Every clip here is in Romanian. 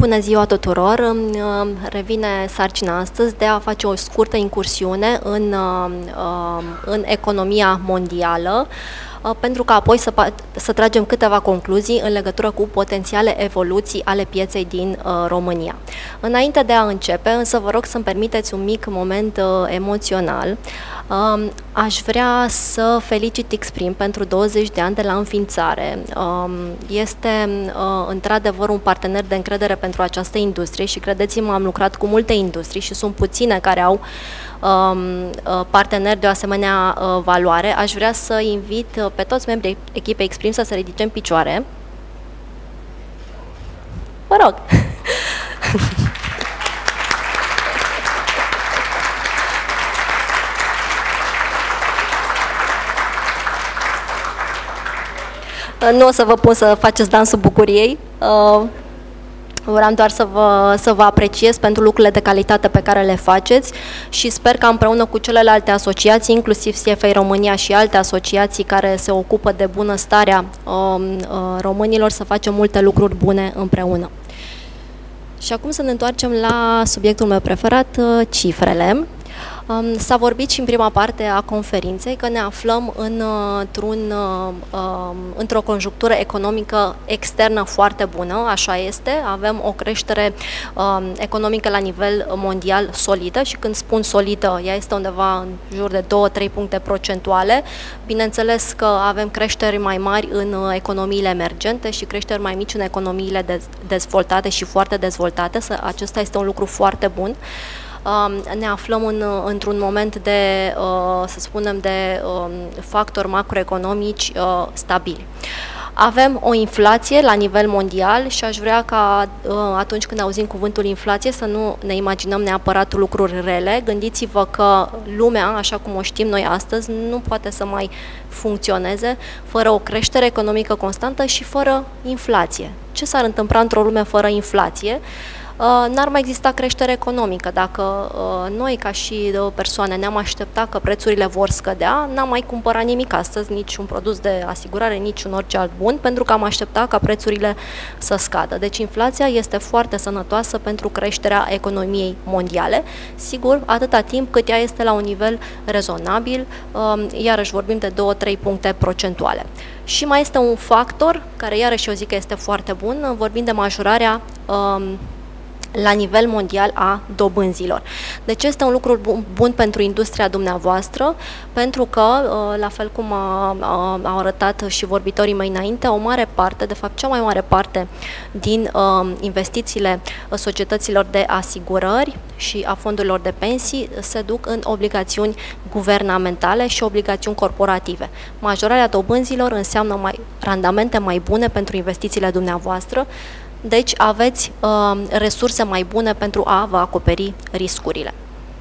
Bună ziua tuturor! Îmi revine sarcina astăzi de a face o scurtă incursiune în economia mondială, pentru că apoi să tragem câteva concluzii în legătură cu potențiale evoluții ale pieței din România. Înainte de a începe, însă vă rog să-mi permiteți un mic moment emoțional. Aș vrea să felicit Xprim pentru 20 de ani de la înființare. Este într-adevăr un partener de încredere pentru această industrie și credeți-mă, am lucrat cu multe industrii și sunt puține care au parteneri de o asemenea valoare. Aș vrea să invit pe toți membrii echipei Xprim să se ridice în picioare. Vă rog! Nu o să vă pun să faceți dansul bucuriei, vreau doar să vă apreciez pentru lucrurile de calitate pe care le faceți și sper că împreună cu celelalte asociații, inclusiv CFA România și alte asociații care se ocupă de bunăstarea românilor, să facem multe lucruri bune împreună. Și acum să ne întoarcem la subiectul meu preferat, cifrele. S-a vorbit și în prima parte a conferinței că ne aflăm într-o conjunctură economică externă foarte bună, așa este, avem o creștere economică la nivel mondial solidă și când spun solidă, ea este undeva în jur de 2-3 puncte procentuale. Bineînțeles că avem creșteri mai mari în economiile emergente și creșteri mai mici în economiile dezvoltate și foarte dezvoltate, acesta este un lucru foarte bun. Ne aflăm într-un moment de, să spunem, de factori macroeconomici stabili. Avem o inflație la nivel mondial și aș vrea ca atunci când auzim cuvântul inflație să nu ne imaginăm neapărat lucruri rele. Gândiți-vă că lumea, așa cum o știm noi astăzi, nu poate să mai funcționeze fără o creștere economică constantă și fără inflație. Ce s-ar întâmpla într-o lume fără inflație? N-ar mai exista creștere economică. Dacă noi, ca și persoane, ne-am așteptat că prețurile vor scădea, n-am mai cumpărat nimic astăzi, nici un produs de asigurare, nici un orice alt bun, pentru că am așteptat ca prețurile să scadă. Deci inflația este foarte sănătoasă pentru creșterea economiei mondiale, sigur, atâta timp cât ea este la un nivel rezonabil, iarăși vorbim de 2-3 puncte procentuale. Și mai este un factor, care iarăși eu zic că este foarte bun, vorbim de majorarea la nivel mondial a dobânzilor. Deci este un lucru bun pentru industria dumneavoastră, pentru că, la fel cum au arătat și vorbitorii mei înainte, o mare parte, de fapt cea mai mare parte din investițiile societăților de asigurări și a fondurilor de pensii se duc în obligațiuni guvernamentale și obligațiuni corporative. Majorarea dobânzilor înseamnă randamente mai bune pentru investițiile dumneavoastră. Deci aveți resurse mai bune pentru a vă acoperi riscurile.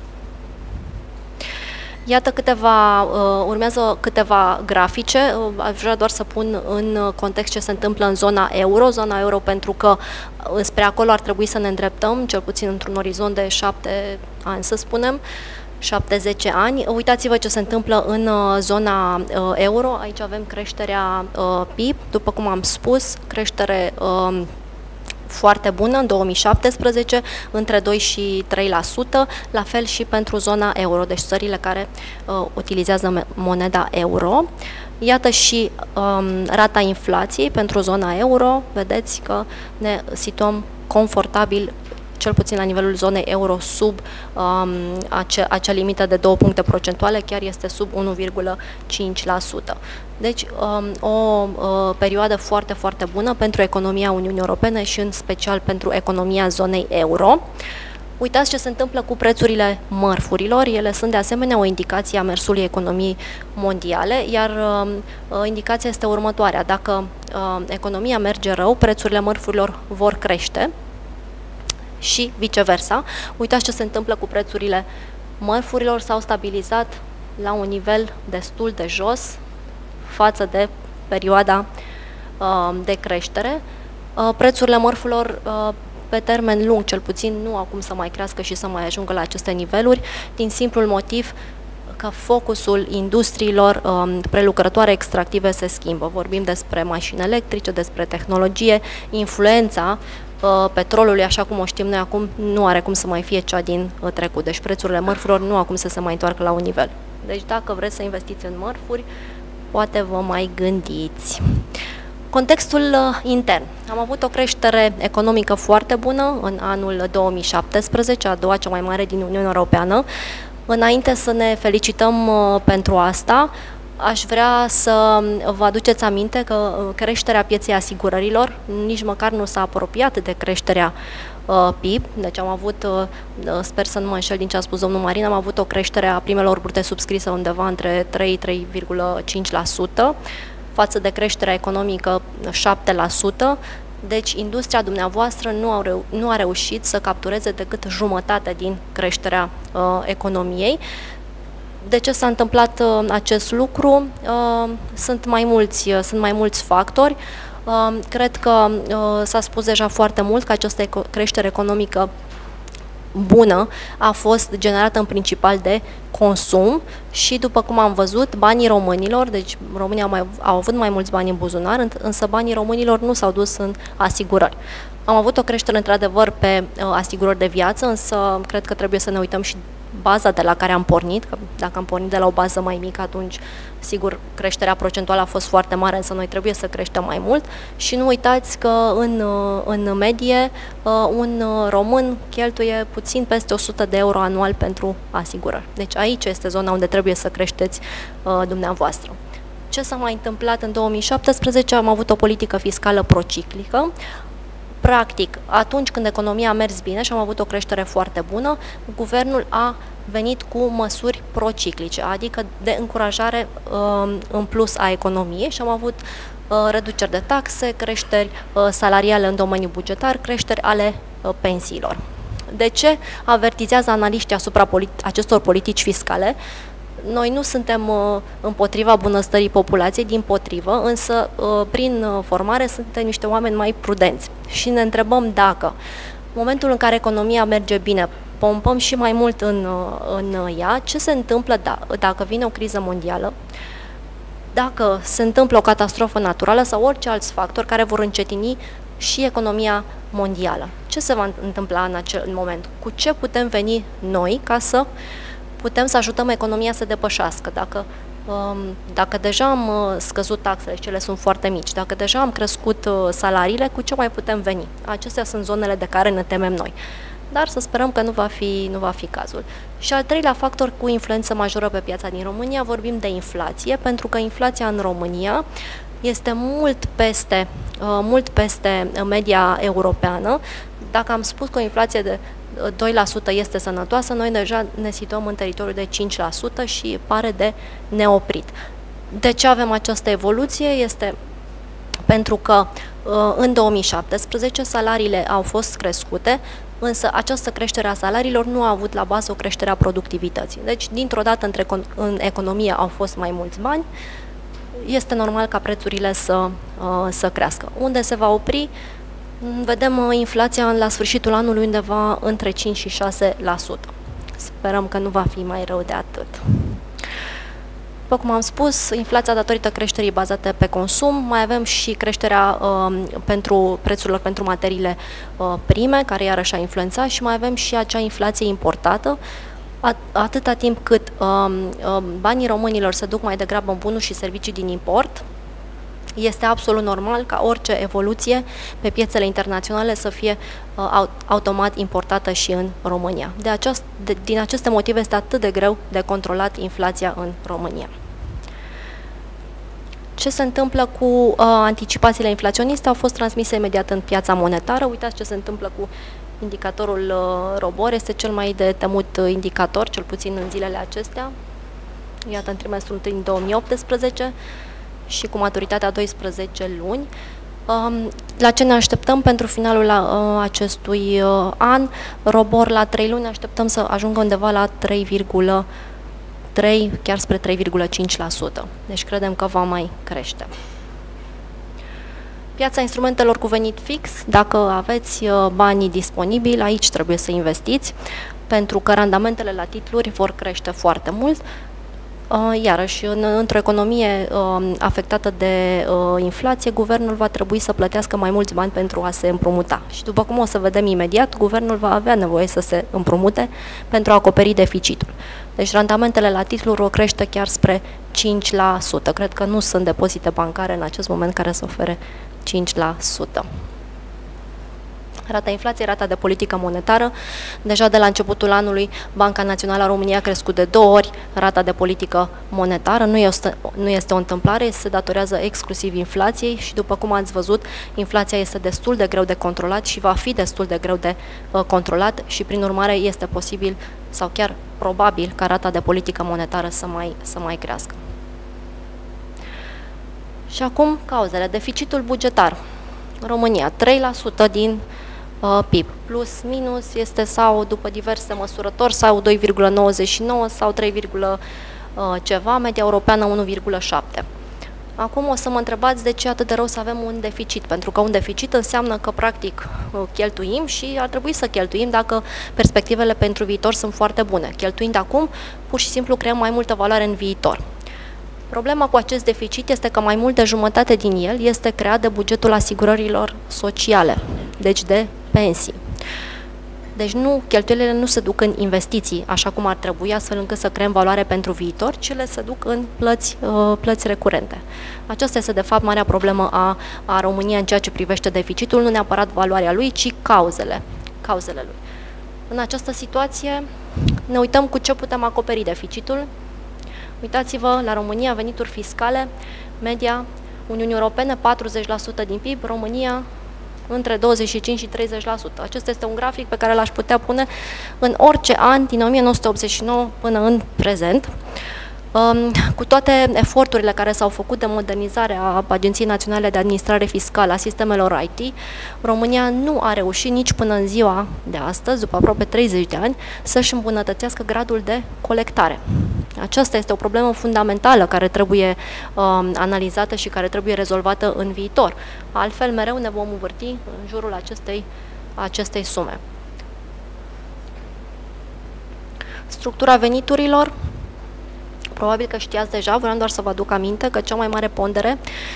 Iată urmează câteva grafice, aș vrea doar să pun în context ce se întâmplă în zona euro, pentru că spre acolo ar trebui să ne îndreptăm, cel puțin într-un orizont de 7 ani, să spunem, 7-10 ani. Uitați-vă ce se întâmplă în zona euro, aici avem creșterea PIB, după cum am spus, creștere foarte bună în 2017, între 2 și 3%, la fel și pentru zona euro, deci țările care utilizează moneda euro. Iată și rata inflației pentru zona euro, vedeți că ne situăm confortabil, cel puțin la nivelul zonei euro, sub acea limită de 2 puncte procentuale, chiar este sub 1,5%. Deci o perioadă foarte, foarte bună pentru economia Uniunii Europene și în special pentru economia zonei euro. Uitați ce se întâmplă cu prețurile mărfurilor, ele sunt de asemenea o indicație a mersului economiei mondiale, iar indicația este următoarea: dacă economia merge rău, prețurile mărfurilor vor crește și viceversa. Uitați ce se întâmplă cu prețurile mărfurilor, s-au stabilizat la un nivel destul de jos față de perioada de creștere. Prețurile mărfurilor pe termen lung, cel puțin, nu acum să mai crească și să mai ajungă la aceste niveluri, din simplul motiv că focusul industriilor prelucrătoare extractive se schimbă. Vorbim despre mașini electrice, despre tehnologie, influența petrolului, așa cum o știm noi acum, nu are cum să mai fie cea din trecut. Deci prețurile mărfurilor nu au cum să se mai întoarcă la un nivel. Deci dacă vreți să investiți în mărfuri, poate vă mai gândiți. Contextul intern. Am avut o creștere economică foarte bună în anul 2017, a doua cea mai mare din Uniunea Europeană. Înainte să ne felicităm pentru asta, aș vrea să vă aduceți aminte că creșterea pieței asigurărilor nici măcar nu s-a apropiat de creșterea PIB, deci am avut, sper să nu mă înșel din ce a spus domnul Marin, am avut o creștere a primelor brute subscrise undeva între 3,5% față de creșterea economică 7%, deci industria dumneavoastră nu a reușit să captureze decât jumătate din creșterea economiei. De ce s-a întâmplat acest lucru? Sunt mai mulți factori. Cred că s-a spus deja foarte mult că această creștere economică bună a fost generată în principal de consum și, după cum am văzut, banii românilor, deci România au avut mai mulți bani în buzunar, însă banii românilor nu s-au dus în asigurări. Am avut o creștere, într-adevăr, pe asigurări de viață, însă cred că trebuie să ne uităm și baza de la care am pornit, că dacă am pornit de la o bază mai mică, atunci, sigur, creșterea procentuală a fost foarte mare, însă noi trebuie să creștem mai mult și nu uitați că în medie un român cheltuie puțin peste 100 de euro anual pentru asigurări. Deci aici este zona unde trebuie să creșteți dumneavoastră. Ce s-a mai întâmplat în 2017? Am avut o politică fiscală prociclică. Practic, atunci când economia a mers bine și am avut o creștere foarte bună, guvernul a venit cu măsuri prociclice, adică de încurajare în plus a economiei și am avut reduceri de taxe, creșteri salariale în domeniul bugetar, creșteri ale pensiilor. De ce avertizează analiștii asupra acestor politici fiscale? Noi nu suntem împotriva bunăstării populației, dimpotrivă, însă prin formare suntem niște oameni mai prudenți și ne întrebăm dacă în momentul în care economia merge bine, pompăm și mai mult în ea, ce se întâmplă dacă vine o criză mondială, dacă se întâmplă o catastrofă naturală sau orice alți factori care vor încetini și economia mondială. Ce se va întâmpla în acel moment? Cu ce putem veni noi ca să putem să ajutăm economia să depășească? Dacă deja am scăzut taxele și cele sunt foarte mici, dacă deja am crescut salariile, cu ce mai putem veni? Acestea sunt zonele de care ne temem noi. Dar să sperăm că nu va fi cazul. Și al treilea factor cu influență majoră pe piața din România, vorbim de inflație, pentru că inflația în România este mult peste media europeană. Dacă am spus că o inflație de 2% este sănătoasă, noi deja ne situăm în teritoriul de 5% și pare de neoprit. De ce avem această evoluție? Este pentru că în 2017 salariile au fost crescute, însă această creștere a salariilor nu a avut la bază o creștere a productivității. Deci, dintr-o dată, în economie au fost mai mulți bani, este normal ca prețurile să crească. Unde se va opri? Vedem inflația la sfârșitul anului undeva între 5 și 6%. Sperăm că nu va fi mai rău de atât. După cum am spus, inflația datorită creșterii bazate pe consum, mai avem și creșterea prețurilor pentru materiile prime, care iarăși a influențat, și mai avem și acea inflație importată, atâta timp cât banii românilor se duc mai degrabă în bunuri și servicii din import. Este absolut normal ca orice evoluție pe piețele internaționale să fie automat importată și în România. Din aceste motive este atât de greu de controlat inflația în România. Ce se întâmplă cu anticipațiile inflaționiste au fost transmise imediat în piața monetară. Uitați ce se întâmplă cu indicatorul ROBOR, este cel mai de temut indicator, cel puțin în zilele acestea. Iată, în trimestrul 1 din 2018, și cu maturitatea 12 luni. La ce ne așteptăm pentru finalul acestui an? ROBOR la 3 luni așteptăm să ajungă undeva la 3,3, chiar spre 3,5%. Deci credem că va mai crește. Piața instrumentelor cu venit fix, dacă aveți banii disponibili, aici trebuie să investiți, pentru că randamentele la titluri vor crește foarte mult. Iarăși, într-o economie afectată de inflație, guvernul va trebui să plătească mai mulți bani pentru a se împrumuta. Și după cum o să vedem imediat, guvernul va avea nevoie să se împrumute pentru a acoperi deficitul. Deci randamentele la titluri vor crește chiar spre 5%. Cred că nu sunt depozite bancare în acest moment care să ofere 5%. Rata inflației, rata de politică monetară. Deja de la începutul anului, Banca Națională a României a crescut de 2 ori rata de politică monetară. Nu este o întâmplare, se datorează exclusiv inflației și, după cum ați văzut, inflația este destul de greu de controlat și va fi destul de greu de controlat și, prin urmare, este posibil sau chiar probabil ca rata de politică monetară să mai crească. Și acum, cauzele. Deficitul bugetar. România, 3% din PIB, plus minus este sau, după diverse măsurători, sau 2,99 sau 3, ceva, media europeană 1,7. Acum o să mă întrebați de ce atât de rău să avem un deficit, pentru că un deficit înseamnă că practic cheltuim și ar trebui să cheltuim dacă perspectivele pentru viitor sunt foarte bune. Cheltuind acum, pur și simplu creăm mai multă valoare în viitor. Problema cu acest deficit este că mai mult de jumătate din el este creat de bugetul asigurărilor sociale, deci de pensii. Deci cheltuielile nu se duc în investiții, așa cum ar trebui, astfel încât să creăm valoare pentru viitor, ci le se duc în plăți recurente. Aceasta este, de fapt, marea problemă a României în ceea ce privește deficitul, nu neapărat valoarea lui, ci cauzele lui. În această situație ne uităm cu ce putem acoperi deficitul. Uitați-vă, la România, venituri fiscale, media Uniunii Europene, 40% din PIB, România între 25 și 30%. Acesta este un grafic pe care l-aș putea pune în orice an din 1989 până în prezent. Cu toate eforturile care s-au făcut de modernizare a Agenției Naționale de Administrare Fiscală, a sistemelor IT, România nu a reușit nici până în ziua de astăzi, după aproape 30 de ani, să-și îmbunătățească gradul de colectare. Aceasta este o problemă fundamentală care trebuie analizată și care trebuie rezolvată în viitor. Altfel, mereu ne vom învârti în jurul acestei sume. Structura veniturilor. Probabil că știați deja, vreau doar să vă aduc aminte că cea mai mare pondere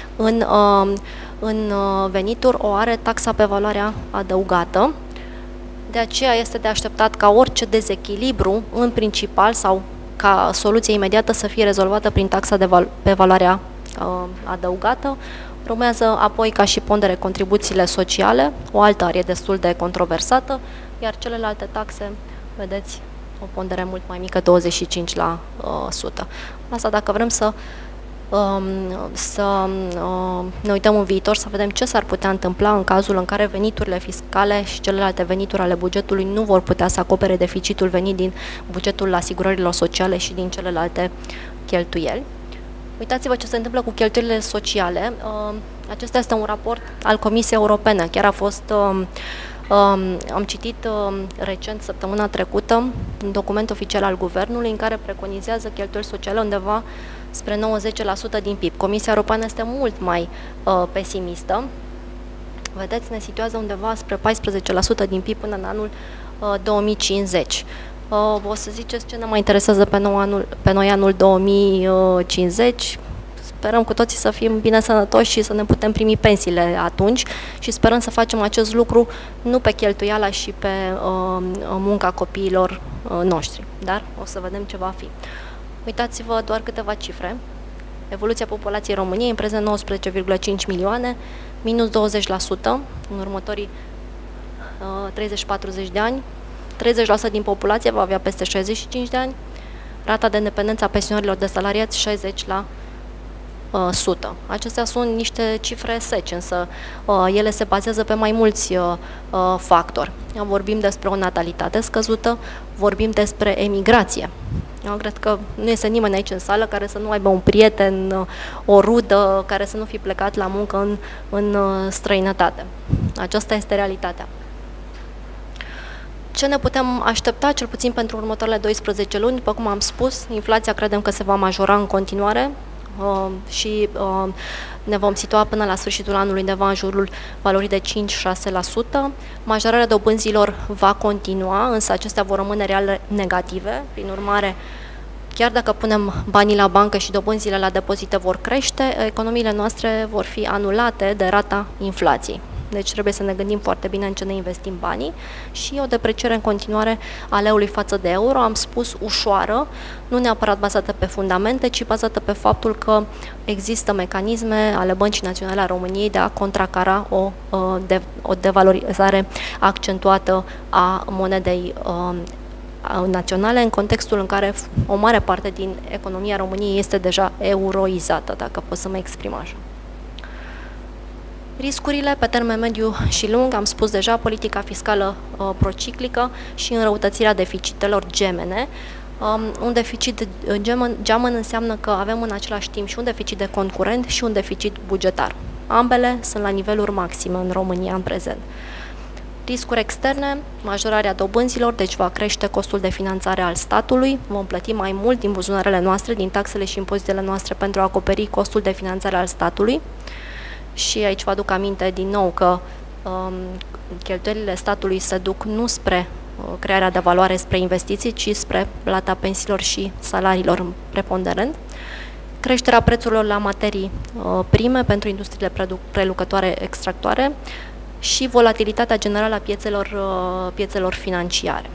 în venituri o are taxa pe valoarea adăugată. De aceea este de așteptat ca orice dezechilibru, în principal, sau ca soluție imediată să fie rezolvată prin taxa pe valoarea adăugată. Urmează apoi, ca și pondere, contribuțiile sociale, o altă arie destul de controversată, iar celelalte taxe, vedeți, o pondere mult mai mică, 25%. Asta dacă vrem să ne uităm în viitor, să vedem ce s-ar putea întâmpla în cazul în care veniturile fiscale și celelalte venituri ale bugetului nu vor putea să acopere deficitul venit din bugetul asigurărilor sociale și din celelalte cheltuieli. Uitați-vă ce se întâmplă cu cheltuielile sociale. Acesta este un raport al Comisiei Europene. Chiar a fost... am citit recent, săptămâna trecută, un document oficial al Guvernului în care preconizează cheltuieli sociale undeva spre 90% din PIB. Comisia Europeană este mult mai pesimistă. Vedeți, ne situează undeva spre 14% din PIB până în anul 2050. O să ziceți ce ne mai interesează pe noi anul 2050. Sperăm cu toții să fim bine sănătoși și să ne putem primi pensiile atunci și sperăm să facem acest lucru nu pe cheltuiala și pe munca copiilor noștri, dar o să vedem ce va fi. Uitați-vă doar câteva cifre. Evoluția populației României, în prezent 19,5 milioane, minus 20% în următorii 30-40 de ani. 30% din populație va avea peste 65 de ani. Rata de independență a pensionarilor de salariați 60%. Acestea sunt niște cifre seci, însă ele se bazează pe mai mulți factori. Vorbim despre o natalitate scăzută, vorbim despre emigrație. Eu cred că nu este nimeni aici în sală care să nu aibă un prieten, o rudă, care să nu fi plecat la muncă în străinătate. Aceasta este realitatea. Ce ne putem aștepta, cel puțin pentru următoarele 12 luni? După cum am spus, inflația credem că se va majora în continuare și ne vom situa până la sfârșitul anului undeva în jurul valorii de 5-6%. Majorarea dobânzilor va continua, însă acestea vor rămâne real negative. Prin urmare, chiar dacă punem banii la bancă și dobânzile la depozite vor crește, economiile noastre vor fi anulate de rata inflației. Deci trebuie să ne gândim foarte bine în ce ne investim banii și o depreciere în continuare a leului față de euro, am spus ușoară, nu neapărat bazată pe fundamente, ci bazată pe faptul că există mecanisme ale Băncii Naționale a României de a contracara o devalorizare accentuată a monedei naționale, în contextul în care o mare parte din economia României este deja euroizată, dacă pot să mă exprim așa. Riscurile pe termen mediu și lung, am spus deja, politica fiscală prociclică și înrăutățirea deficitelor gemene. Un deficit geamăn înseamnă că avem în același timp și un deficit de cont curent și un deficit bugetar. Ambele sunt la niveluri maxime în România în prezent. Riscuri externe, majorarea dobânzilor, deci va crește costul de finanțare al statului, vom plăti mai mult din buzunarele noastre, din taxele și impozitele noastre pentru a acoperi costul de finanțare al statului. Și aici vă aduc aminte din nou că cheltuielile statului se duc nu spre crearea de valoare, spre investiții, ci spre plata pensiilor și salariilor preponderent. Creșterea prețurilor la materii prime pentru industriile prelucrătoare extractoare și volatilitatea generală a piețelor financiare.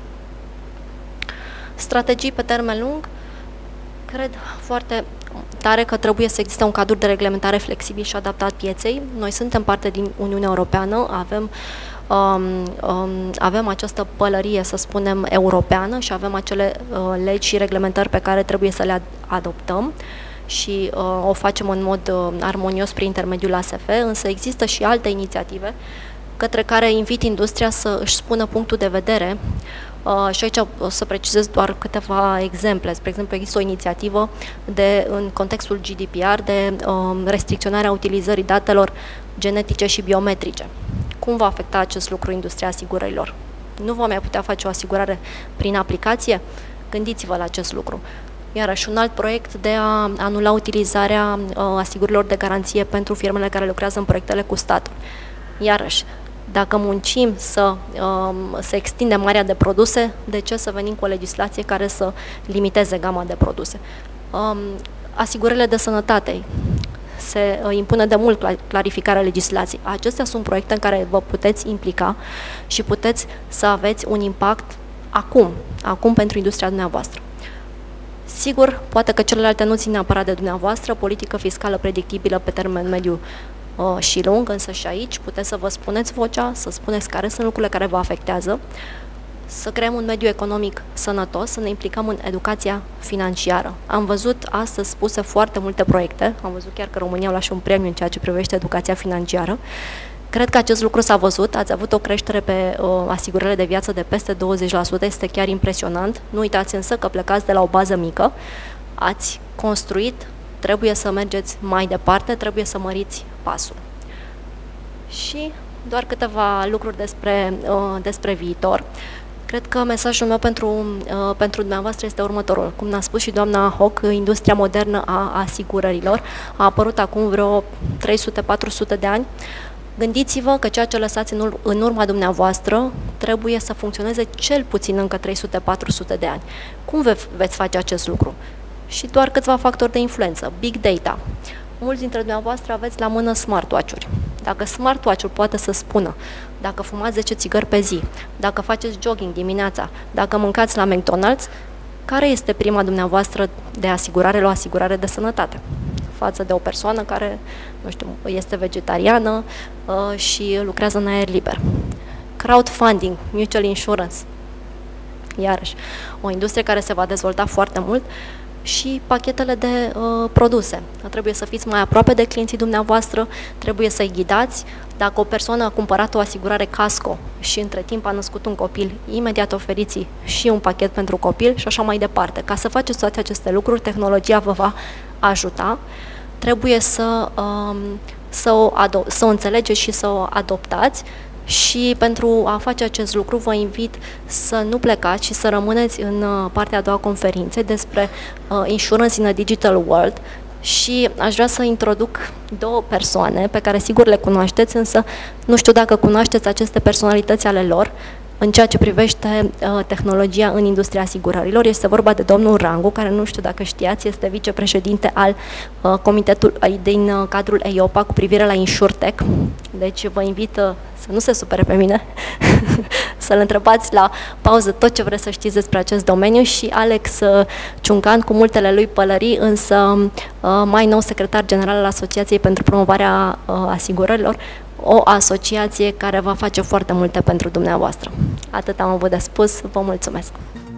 Strategii pe termen lung, cred foarte tare că trebuie să existe un cadru de reglementare flexibil și adaptat pieței. Noi suntem parte din Uniunea Europeană, avem această pălărie, să spunem, europeană și avem acele legi și reglementări pe care trebuie să le adoptăm și o facem în mod armonios prin intermediul ASF, însă există și alte inițiative către care invit industria să își spună punctul de vedere. Și aici o să precizez doar câteva exemple. Spre exemplu, există o inițiativă în contextul GDPR de restricționarea utilizării datelor genetice și biometrice. Cum va afecta acest lucru industria asigurărilor? Nu vom mai putea face o asigurare prin aplicație? Gândiți-vă la acest lucru. Iarăși, un alt proiect de a anula utilizarea asigurărilor de garanție pentru firmele care lucrează în proiectele cu statul. Iarăși, dacă muncim să extindem area de produse, de ce să venim cu o legislație care să limiteze gama de produse? Asigurările de sănătate. Se impune de mult clarificarea legislației. Acestea sunt proiecte în care vă puteți implica și puteți să aveți un impact acum pentru industria dumneavoastră. Sigur, poate că celelalte nu țin neapărat de dumneavoastră, politică fiscală predictibilă pe termen mediu și lung, însă și aici puteți să vă spuneți vocea, să spuneți care sunt lucrurile care vă afectează, să creăm un mediu economic sănătos, să ne implicăm în educația financiară. Am văzut astăzi spuse foarte multe proiecte, am văzut chiar că România a luat și un premiu în ceea ce privește educația financiară. Cred că acest lucru s-a văzut, ați avut o creștere pe asigurările de viață de peste 20%, este chiar impresionant. Nu uitați însă că plecați de la o bază mică, ați construit, trebuie să mergeți mai departe, trebuie să măriți pasul. Și doar câteva lucruri despre viitor. Cred că mesajul meu pentru dumneavoastră este următorul. Cum ne-a spus și doamna Hoc, industria modernă a asigurărilor a apărut acum vreo 300-400 de ani. Gândiți-vă că ceea ce lăsați în urma dumneavoastră trebuie să funcționeze cel puțin încă 300-400 de ani. Cum veți face acest lucru? Și doar câțiva factori de influență. Big data. Mulți dintre dumneavoastră aveți la mână smartwatch-uri. Dacă smartwatch-ul poate să spună dacă fumați 10 țigări pe zi, dacă faceți jogging dimineața, dacă mâncați la McDonald's, care este prima dumneavoastră de asigurare la o asigurare de sănătate? Față de o persoană care, nu știu, este vegetariană și lucrează în aer liber. Crowdfunding, mutual insurance. Iarăși, o industrie care se va dezvolta foarte mult și pachetele de produse. Trebuie să fiți mai aproape de clienții dumneavoastră, trebuie să-i ghidați. Dacă o persoană a cumpărat o asigurare casco și între timp a născut un copil, imediat oferiți și un pachet pentru copil și așa mai departe. Ca să faceți toate aceste lucruri, tehnologia vă va ajuta. Trebuie să o înțelegeți și să o adoptați. Și pentru a face acest lucru vă invit să nu plecați și să rămâneți în partea a doua conferinței despre Insurance in a Digital World și aș vrea să introduc două persoane pe care sigur le cunoașteți, însă nu știu dacă cunoașteți aceste personalități ale lor. în ceea ce privește tehnologia în industria asigurărilor. Este vorba de domnul Rangu, care nu știu dacă știați, este vicepreședinte al comitetului din cadrul EIOPA cu privire la InsurTech. Deci vă invit să nu se supere pe mine, să-l întrebați la pauză tot ce vreți să știți despre acest domeniu, și Alex Ciuncan cu multele lui pălării, însă mai nou secretar general al Asociației pentru Promovarea Asigurărilor, o asociație care va face foarte multe pentru dumneavoastră. Atât am avut de spus, vă mulțumesc!